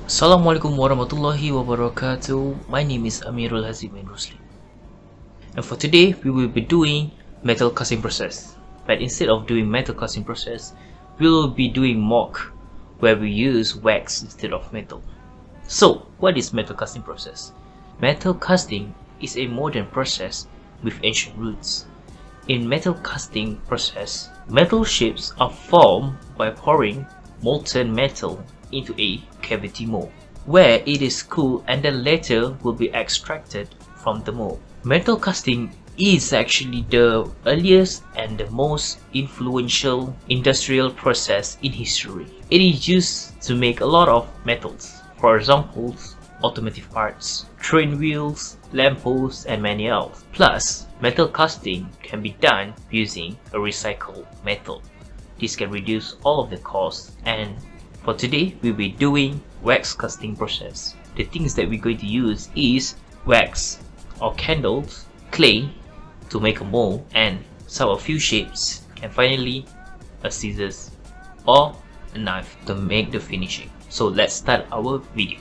Assalamualaikum warahmatullahi wabarakatuh. My name is Amirul Hazim bin Rusli. And for today, we will be doing metal casting process. But instead of doing metal casting process, we will be doing MOC, where we use wax instead of metal. So, what is metal casting process? Metal casting is a modern process with ancient roots. In metal casting process, metal shapes are formed by pouring molten metal into a cavity mold, where it is cooled and then later will be extracted from the mold. Metal casting is actually the earliest and the most influential industrial process in history. It is used to make a lot of metals, for example, automotive parts, train wheels, lampposts, and many else. Plus, metal casting can be done using a recycled metal. This can reduce all of the costs, and for today, we'll be doing wax casting process. The things that we're going to use is wax or candles, clay to make a mold, and a few shapes, and finally a scissors or a knife to make the finishing. So let's start our video.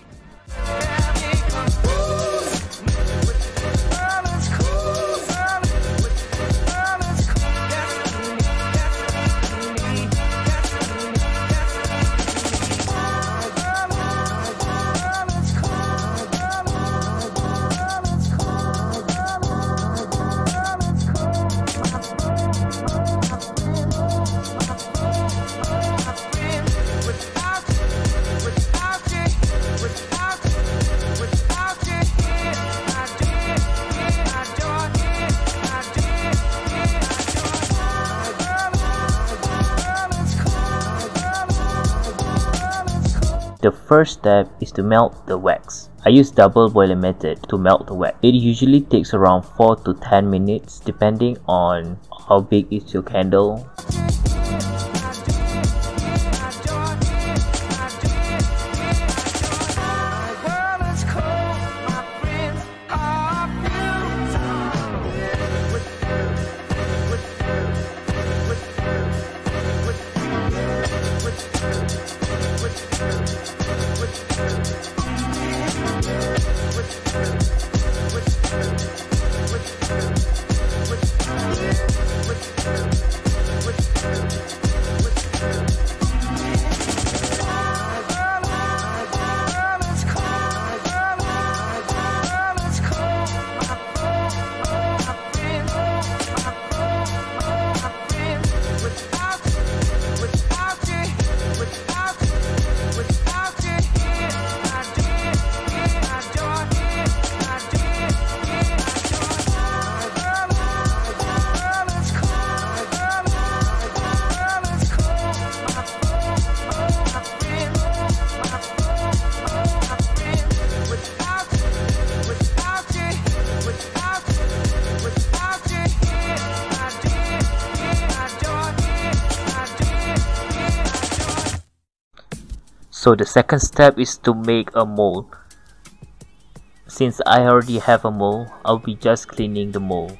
The first step is to melt the wax. I use double boiler method to melt the wax. It usually takes around 4 to 10 minutes depending on how big is your candle. So the second step is to make a mold. Since I already have a mold, I'll be just cleaning the mold.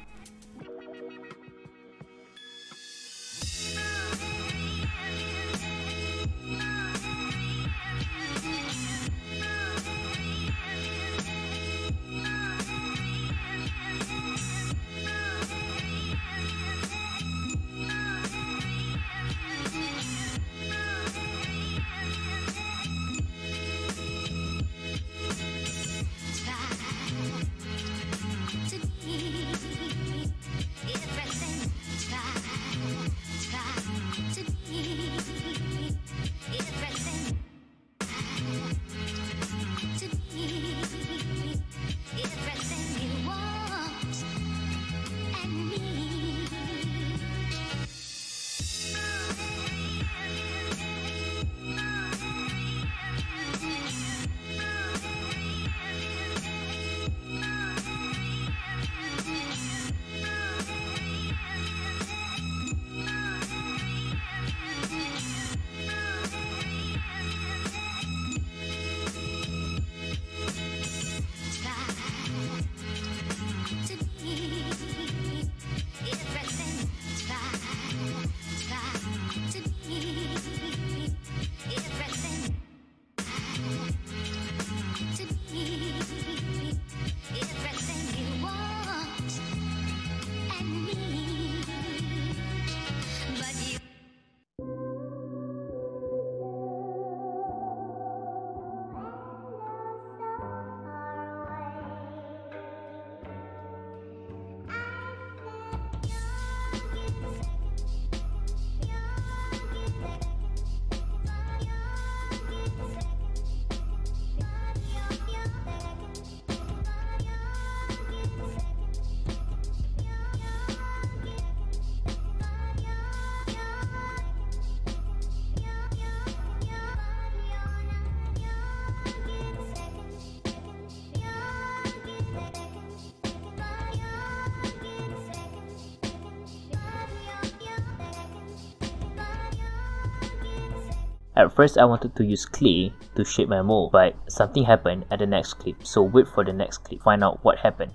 At first I wanted to use clay to shape my mold, but something happened at the next clip, so wait for the next clip, find out what happened.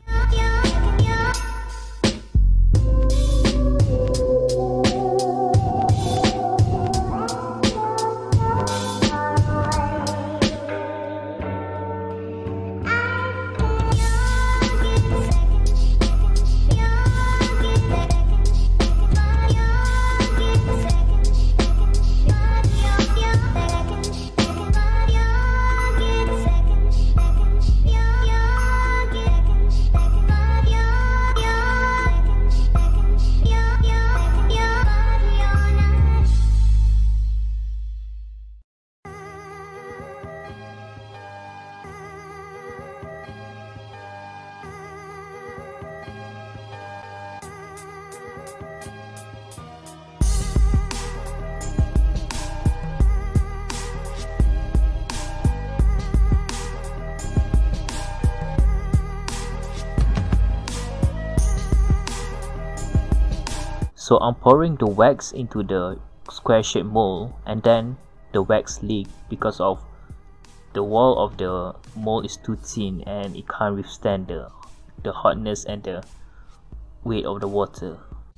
So I'm pouring the wax into the square shaped mold, and then the wax leaked because of the wall of the mold is too thin and it can't withstand the hotness and the weight of the water.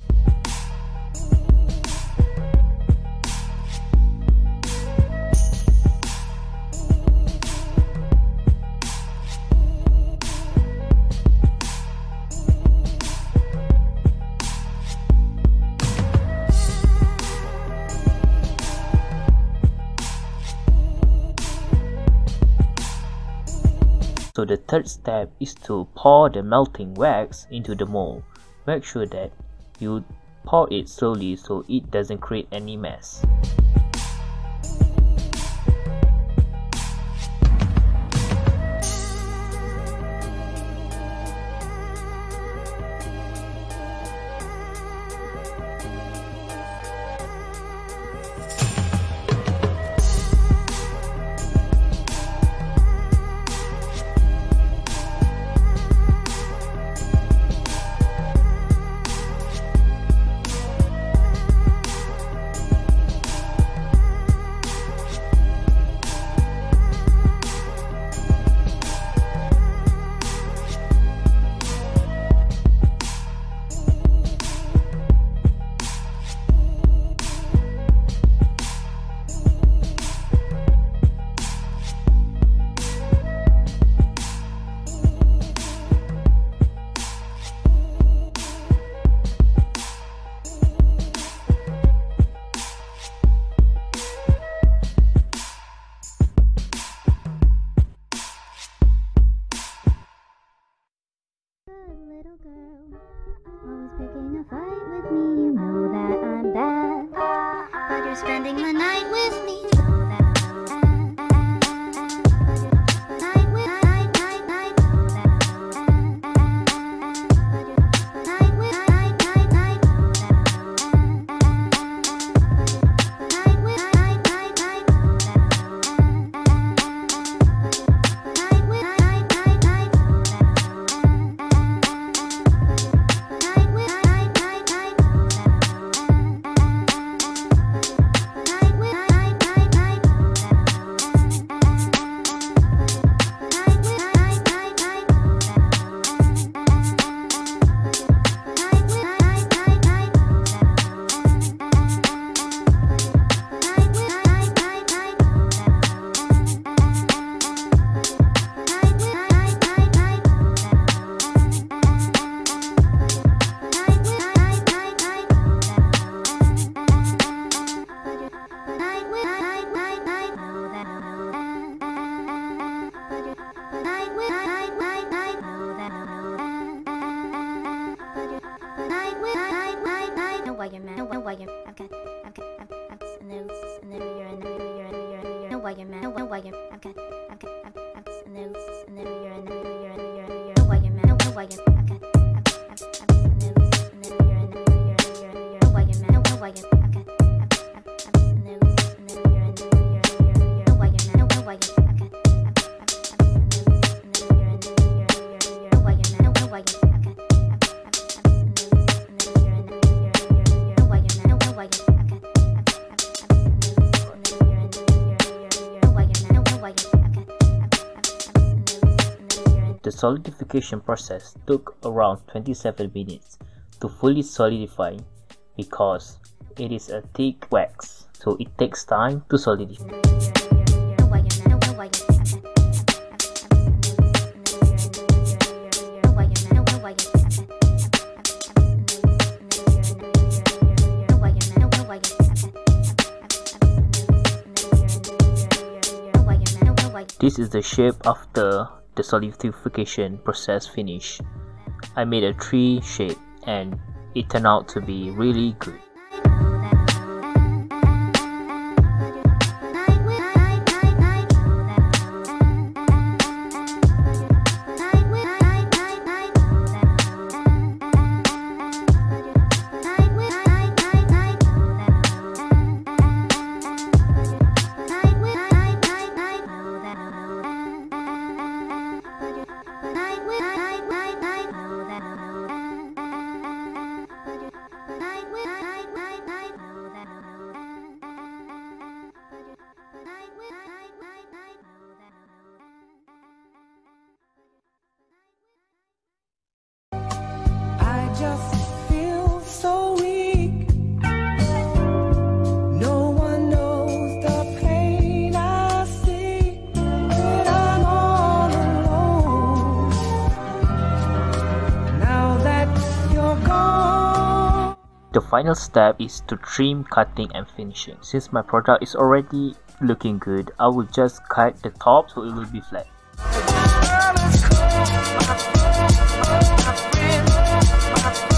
So the third step is to pour the melting wax into the mold. Make sure that you pour it slowly so it doesn't create any mess. Little girl, always picking a fight with me. You know that I'm bad, but you're spending the night with me. You know that I'm The solidification process took around 27 minutes to fully solidify because it is a thick wax, so it takes time to solidify. This is the shape after the solidification process finish. I made a tree shape and it turned out to be really good. Just feel so weak. No one knows the pain I see when I'm all alone. Now that you're gone. The final step is to trim, cutting and finishing. Since my product is already looking good, I will just cut the top so it will be flat. My friend,